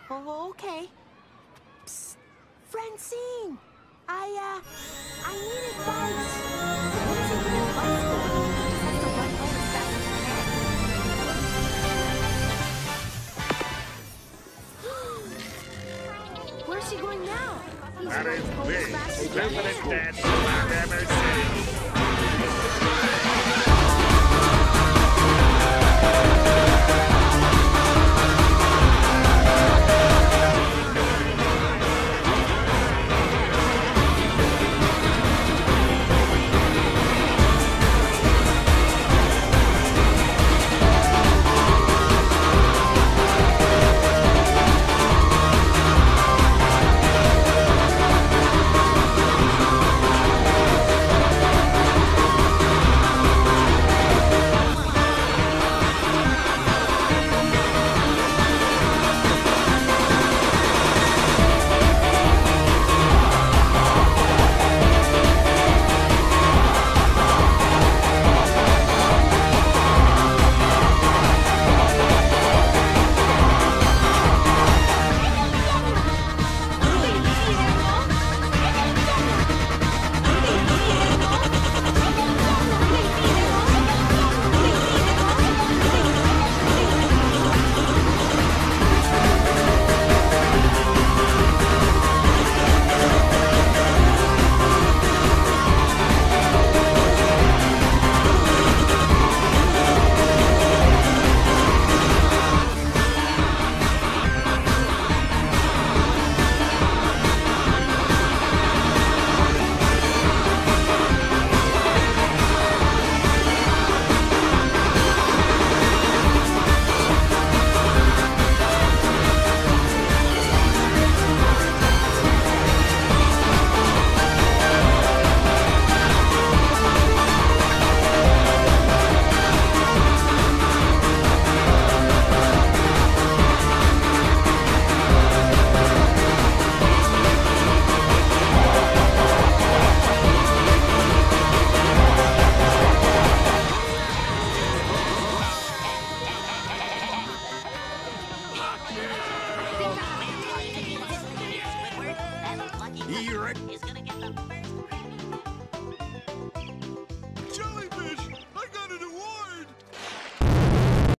Oh, okay. Psst. Francine! I need advice. What is he gonna advice for? He just has to run home as fast as he can. Where's he going now? He's That running is home as the fast as he definite can. dance I've ever seen.